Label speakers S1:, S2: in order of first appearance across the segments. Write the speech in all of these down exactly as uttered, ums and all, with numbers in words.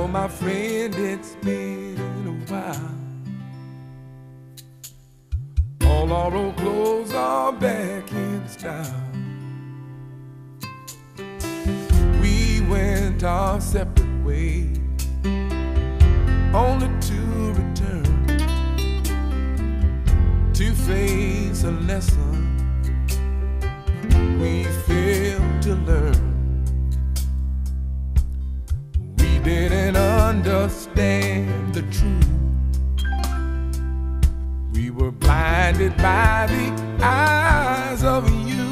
S1: my friend, it's been a while. All our old clothes are back in style. We went our separate ways, only to return to face a lesson we failed to learn. We didn't understand the truth. We were blinded by the eyes of you.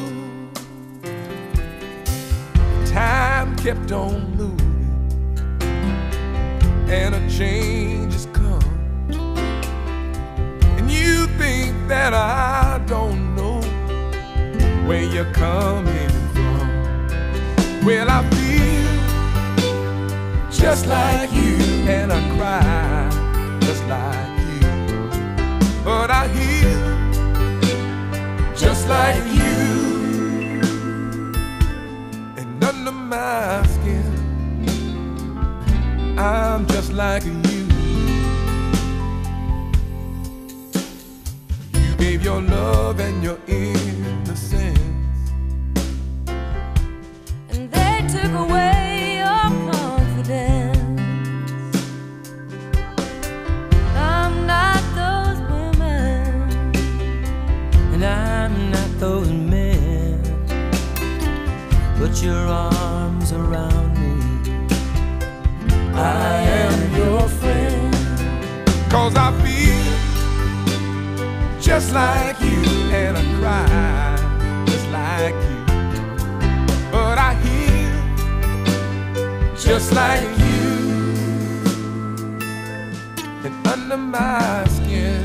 S1: Time kept on moving, and a change has come. And you think that I don't know where you're coming from. Well, I feel just like you, and I cry just like you. But I heal just like you, and under my skin I'm just like you. You gave your love and your innocence,
S2: and they took away your confidence. I'm not those women,
S3: and I'm not those men. Put your arms around me,
S1: I am your friend. Cause I feel just like you, and I cry just like you. But I heal just like you, and under my skin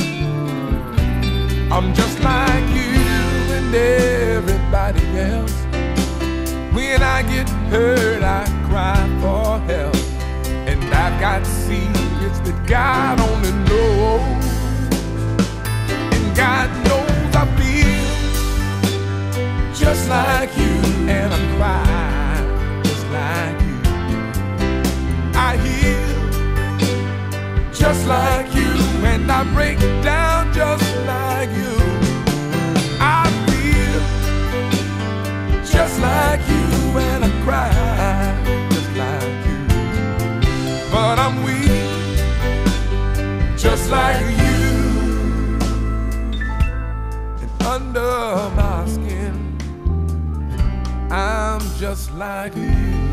S1: I'm just like you and everybody else. When I get hurt, I cry for help, and I've got secrets that God only knows. And God knows I feel just like you, and I cry just like you. I heal just like you, and I break down just like you. I feel just like you, and I cry just like you. But I'm weak just like you, and under my skin I'm just like you.